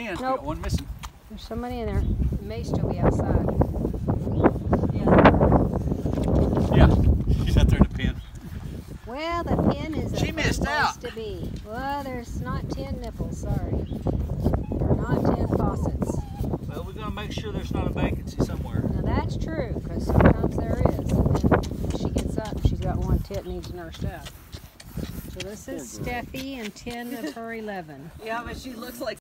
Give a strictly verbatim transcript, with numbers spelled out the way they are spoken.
pins. Nope. We got one missing. There's somebody in there. It may still be outside. Yeah, she's out there in the pen. Well, the pin is a She fun missed place out. to be. Well, there's not ten nipples, sorry. Or not ten faucets. Well, we're going to make sure there's not a vacancy somewhere. Now that's true, because sometimes there is. And then she gets up and she's got one tit needs nursed out. So this is Steffi and ten of her eleven. Yeah, but she looks like